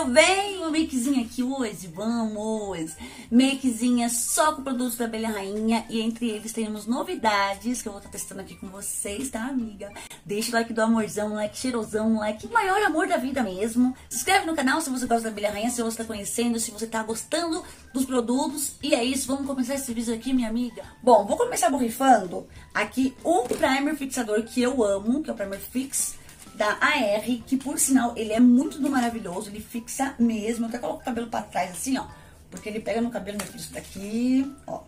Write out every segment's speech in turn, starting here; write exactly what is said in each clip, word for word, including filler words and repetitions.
eu venho uma makezinha aqui hoje, vamos! Makezinha só com produtos da Abelha Rainha e entre eles temos novidades que eu vou estar testando aqui com vocês, tá, amiga? Deixa o like do amorzão, um like cheirosão, um like maior amor da vida mesmo. Se inscreve no canal se você gosta da Abelha Rainha, se você tá conhecendo, se você tá gostando dos produtos. E é isso, vamos começar esse vídeo aqui, minha amiga. Bom, vou começar borrifando aqui um primer fixador que eu amo, que é o Primer Fix da A R, que por sinal ele é muito do maravilhoso, ele fixa mesmo. Eu até coloco o cabelo pra trás assim, ó, porque ele pega no cabelo, meu filho, isso daqui, ó.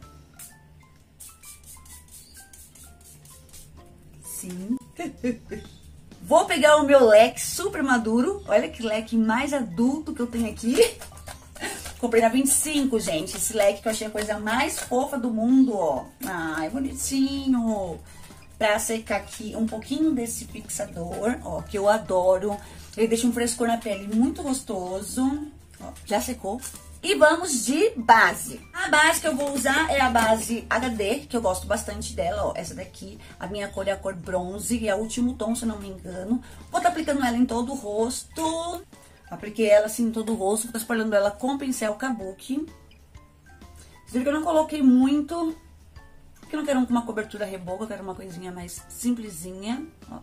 Sim. Vou pegar o meu leque super maduro, olha que leque mais adulto que eu tenho aqui. Comprei na vinte e cinco, gente, esse leque que eu achei a coisa mais fofa do mundo, ó. Ai, bonitinho. Pra secar aqui um pouquinho desse fixador, ó, que eu adoro. Ele deixa um frescor na pele muito gostoso. Ó, já secou. E vamos de base. A base que eu vou usar é a base H D, que eu gosto bastante dela, ó. Essa daqui, a minha cor é a cor bronze, e é o último tom, se eu não me engano. Vou estar aplicando ela em todo o rosto. Apliquei ela assim em todo o rosto, vou estar espalhando ela com pincel kabuki. Vocês viram que eu não coloquei muito, porque eu não quero uma cobertura reboca, eu quero uma coisinha mais simplesinha, ó.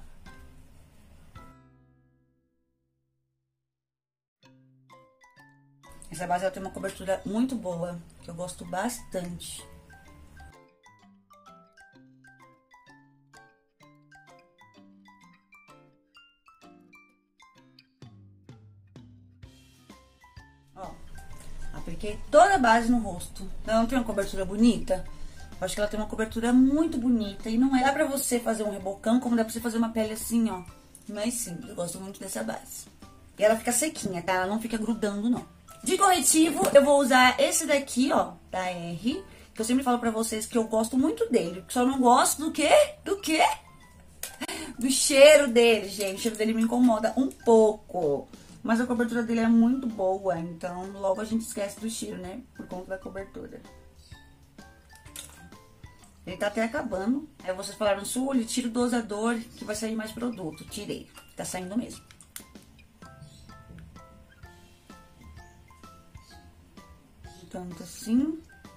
Essa base ela tem uma cobertura muito boa, que eu gosto bastante. Ó, apliquei toda a base no rosto. Ela não tem uma cobertura bonita? Eu acho que ela tem uma cobertura muito bonita. E não é dá pra você fazer um rebocão, como dá pra você fazer uma pele assim, ó. Mas sim, eu gosto muito dessa base. E ela fica sequinha, tá? Ela não fica grudando, não. De corretivo, eu vou usar esse daqui, ó, da R. Que eu sempre falo pra vocês que eu gosto muito dele. Só não gosto do quê? Do quê? Do cheiro dele, gente. O cheiro dele me incomoda um pouco. Mas a cobertura dele é muito boa, então logo a gente esquece do cheiro, né? Por conta da cobertura. Ele tá até acabando. Aí vocês falaram, Sully, tira o dosador que vai sair mais produto. Tirei. Tá saindo mesmo. Tanto assim.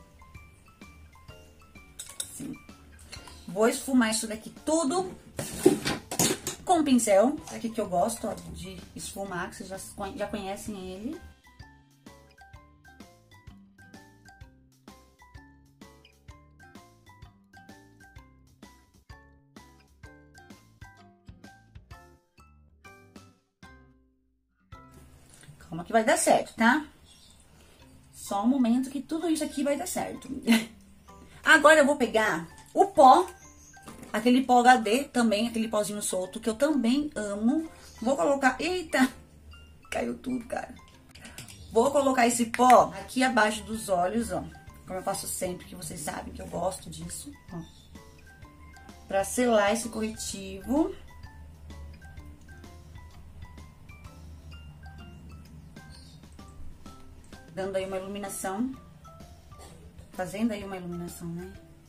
Assim. Vou esfumar isso daqui tudo com o pincel. Aqui que eu gosto, ó, de esfumar, que vocês já, já conhecem ele. Calma que vai dar certo, tá? Só um momento que tudo isso aqui vai dar certo. Agora eu vou pegar o pó, aquele pó H D também, aquele pozinho solto, que eu também amo. Vou colocar... Eita! Caiu tudo, cara. Vou colocar esse pó aqui abaixo dos olhos, ó. Como eu faço sempre, que vocês sabem que eu gosto disso, ó. Pra selar esse corretivo. Dando aí uma iluminação, fazendo aí uma iluminação, né?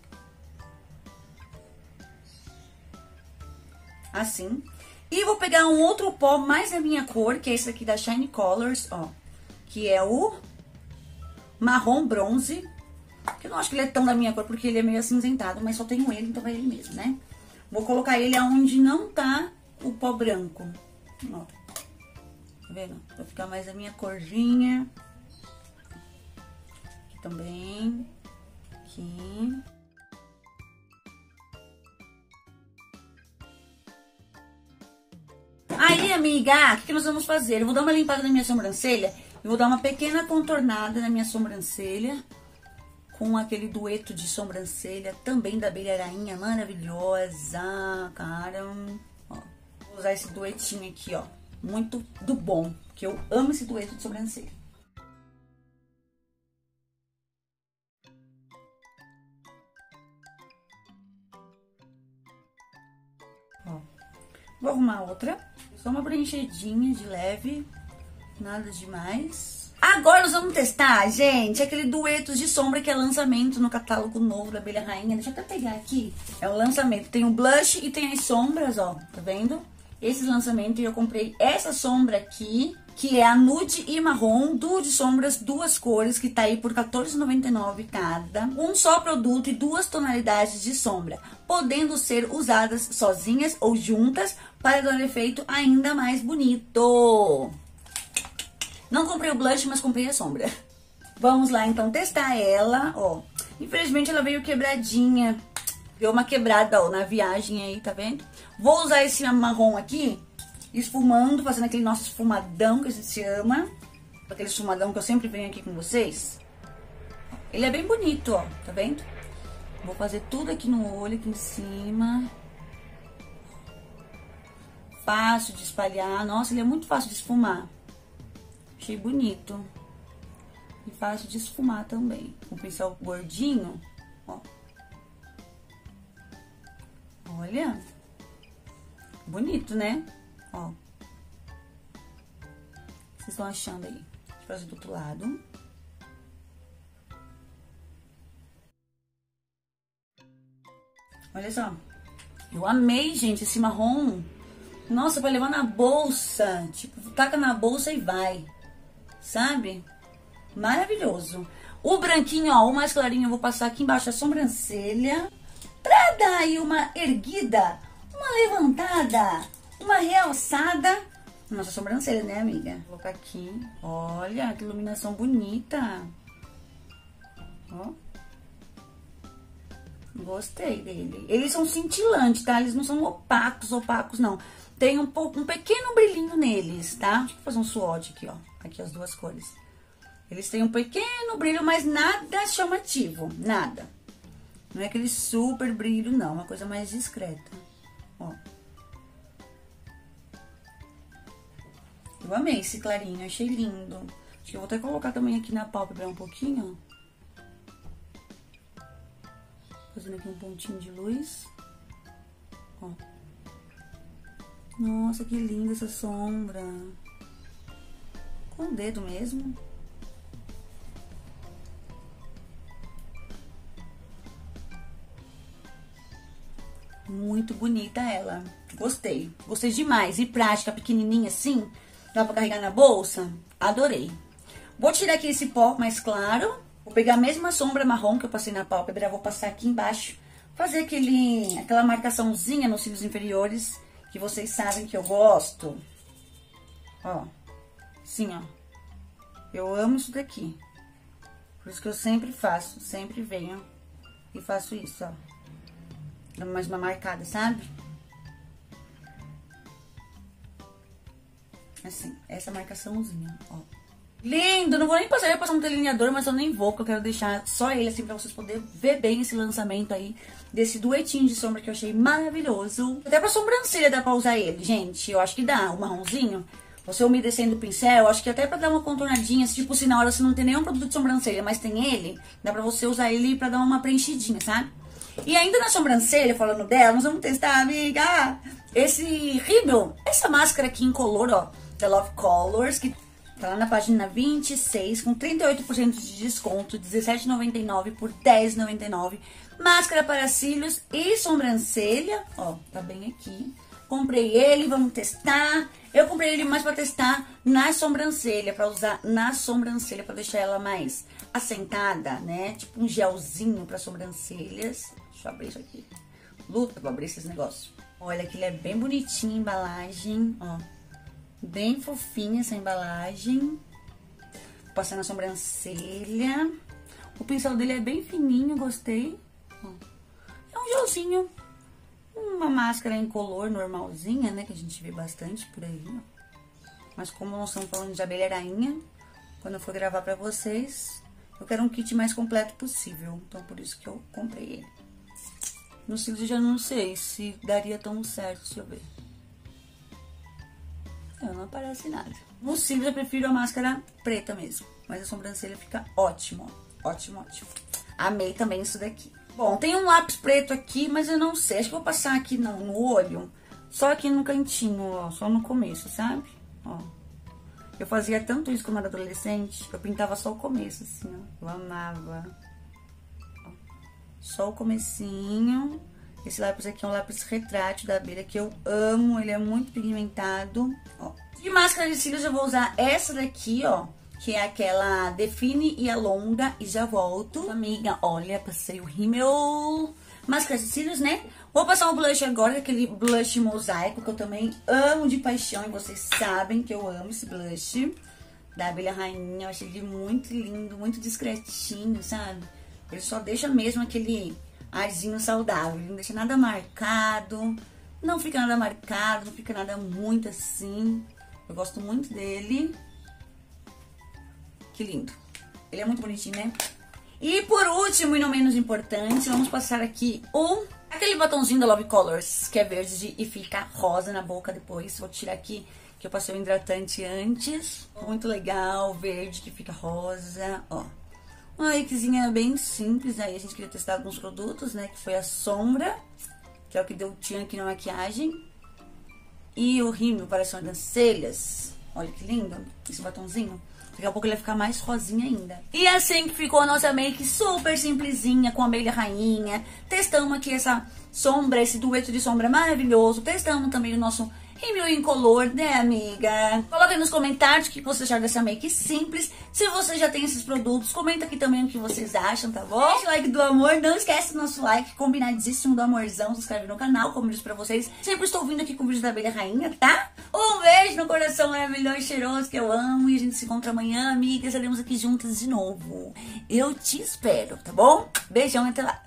Assim. E vou pegar um outro pó mais da minha cor, que é esse aqui da Shine Colors, ó. Que é o marrom bronze. Que eu não acho que ele é tão da minha cor, porque ele é meio acinzentado, mas só tenho ele, então vai ele mesmo, né? Vou colocar ele aonde não tá o pó branco. Ó. Tá vendo? Vai ficar mais da minha corzinha. Também, aqui. Aí, amiga, o que, que nós vamos fazer? Eu vou dar uma limpada na minha sobrancelha e vou dar uma pequena contornada na minha sobrancelha com aquele dueto de sobrancelha também da Abelha Rainha, maravilhosa, cara. Ó, vou usar esse duetinho aqui, ó, muito do bom, que eu amo esse dueto de sobrancelha. Ó, vou arrumar outra, só uma preenchidinha de leve, nada demais. Agora nós vamos testar, gente, aquele dueto de sombra que é lançamento no catálogo novo da Abelha Rainha. Deixa eu até pegar aqui, é o lançamento, tem o blush e tem as sombras, ó, tá vendo? esse lançamento e eu comprei essa sombra aqui, que é a nude e marrom, duo de sombras, duas cores, que tá aí por quatorze reais e noventa e nove centavos cada. Um só produto e duas tonalidades de sombra, podendo ser usadas sozinhas ou juntas para dar um efeito ainda mais bonito. Não comprei o blush, mas comprei a sombra. Vamos lá, então, testar ela, ó. Infelizmente, ela veio quebradinha. Deu uma quebrada, ó, na viagem aí, tá vendo? Vou usar esse marrom aqui, esfumando, fazendo aquele nosso esfumadão que a gente ama. Aquele esfumadão que eu sempre venho aqui com vocês. Ele é bem bonito, ó, tá vendo? Vou fazer tudo aqui no olho, aqui em cima. Fácil de espalhar. Nossa, ele é muito fácil de esfumar. Achei bonito. E fácil de esfumar também. Com o pincel gordinho, ó. Olha. Bonito, né? Ó. Vocês estão achando aí? Deixa eu fazer do outro lado. Olha só. Eu amei, gente, esse marrom. Nossa, pra levar na bolsa. Tipo, taca na bolsa e vai. Sabe? Maravilhoso. O branquinho, ó, o mais clarinho, eu vou passar aqui embaixo da sobrancelha. Pra dar aí uma erguida, uma levantada, uma realçada. Nossa sobrancelha, né, amiga? Vou colocar aqui. Olha, que iluminação bonita. Ó. Gostei dele. Eles são cintilantes, tá? Eles não são opacos, opacos, não. Tem um, pouco, um pequeno brilhinho neles, tá? Deixa eu fazer um swatch aqui, ó. Aqui as duas cores. Eles têm um pequeno brilho, mas nada chamativo. Nada. Não é aquele super brilho, não. Uma coisa mais discreta. Ó. Eu amei esse clarinho, achei lindo. Acho que eu vou até colocar também aqui na pálpebra um pouquinho. Fazendo aqui um pontinho de luz. Ó. Nossa, que linda essa sombra. Com o dedo mesmo. Muito bonita ela. Gostei. Gostei demais. E prática, pequenininha assim. Dá pra carregar na bolsa. Adorei. Vou tirar aqui esse pó mais claro. Vou pegar a mesma sombra marrom que eu passei na pálpebra. Vou passar aqui embaixo. Fazer aquele, aquela marcaçãozinha nos cílios inferiores. Que vocês sabem que eu gosto. Ó. Assim, ó. Eu amo isso daqui. Por isso que eu sempre faço. Sempre venho e faço isso, ó. Dá mais uma marcada, sabe? Assim, essa marcaçãozinha, ó. Lindo! Não vou nem passar, eu ia passar um delineador, mas eu nem vou, porque eu quero deixar só ele, assim, pra vocês poderem ver bem esse lançamento aí, desse duetinho de sombra que eu achei maravilhoso. Até pra sobrancelha dá pra usar ele, gente. Eu acho que dá, o marronzinho. Você umedecendo o pincel, eu acho que até pra dar uma contornadinha, tipo, se na hora você não tem nenhum produto de sobrancelha, mas tem ele, dá pra você usar ele pra dar uma preenchidinha, sabe? E ainda na sobrancelha, falando dela, nós vamos testar, amiga, esse rímel, essa máscara aqui em color, ó, da Love Colors, que tá lá na página vinte e seis, com trinta e oito por cento de desconto, dezessete reais e noventa e nove centavos por dez reais e noventa e nove centavos. Máscara para cílios e sobrancelha, ó, tá bem aqui. Comprei ele, vamos testar. Eu comprei ele mais pra testar na sobrancelha, pra usar na sobrancelha, pra deixar ela mais assentada, né? Tipo um gelzinho pra sobrancelhas. Deixa eu abrir isso aqui. Luta pra abrir esses negócios. Olha que ele é bem bonitinho a embalagem, ó. Bem fofinha essa embalagem. Vou passar na sobrancelha. O pincel dele é bem fininho, gostei. Ó. É um gelzinho. Uma máscara em color normalzinha, né? Que a gente vê bastante por aí, ó. Mas como nós estamos falando de abelha rainha, quando eu for gravar pra vocês, eu quero um kit mais completo possível. Então, por isso que eu comprei ele. No cílios eu já não sei se daria tão certo, deixa eu ver. Não, não aparece nada. No cílios eu prefiro a máscara preta mesmo. Mas a sobrancelha fica ótimo, ó. Ótimo, ótimo. Amei também isso daqui. Bom, tem um lápis preto aqui, mas eu não sei. Acho que eu vou passar aqui no, no olho. Só aqui no cantinho, ó. Só no começo, sabe? Ó. Eu fazia tanto isso quando era adolescente. Eu pintava só o começo, assim, ó. Eu amava. Ó. Só o comecinho. Esse lápis aqui é um lápis retrátil da Abelha, que eu amo. Ele é muito pigmentado, ó. De máscara de cílios eu vou usar essa daqui, ó. Que é aquela Define e Alonga e já volto. Amiga, olha, passei o rímel. Máscara de cílios, né? Vou passar um blush agora, aquele blush mosaico, que eu também amo de paixão. E vocês sabem que eu amo esse blush da Abelha Rainha. Eu achei ele muito lindo, muito discretinho, sabe? Ele só deixa mesmo aquele arzinho saudável. Ele não deixa nada marcado. Não fica nada marcado, não fica nada muito assim. Eu gosto muito dele. Que lindo. Ele é muito bonitinho, né? E por último, e não menos importante, vamos passar aqui o... aquele batonzinho da Love Colors, que é verde e fica rosa na boca depois. Vou tirar aqui, que eu passei o hidratante antes. Muito legal, verde que fica rosa, ó. Uma makezinha bem simples, aí a gente queria testar alguns produtos, né? Que foi a sombra, que é o que deu tchan aqui na maquiagem. E o rímel para as sobrancelhas. Olha que lindo esse batonzinho. Daqui a pouco ele vai ficar mais rosinha ainda. E assim que ficou a nossa make super simplesinha, com a Abelha Rainha. Testamos aqui essa sombra, esse dueto de sombra maravilhoso. Testamos também o nosso rímel incolor, né, amiga? Coloca aí nos comentários o que você achar dessa make simples. Se você já tem esses produtos, comenta aqui também o que vocês acham, tá bom? Deixa o like do amor, não esquece do nosso like, combinadíssimo do amorzão. Se inscreve no canal, como eu disse pra vocês. Sempre estou vindo aqui com vídeos da Abelha Rainha, tá? Um beijo no coração maravilhoso e cheiroso que eu amo. E a gente se encontra amanhã, amiga. Estaremos aqui juntas de novo. Eu te espero, tá bom? Beijão, até lá.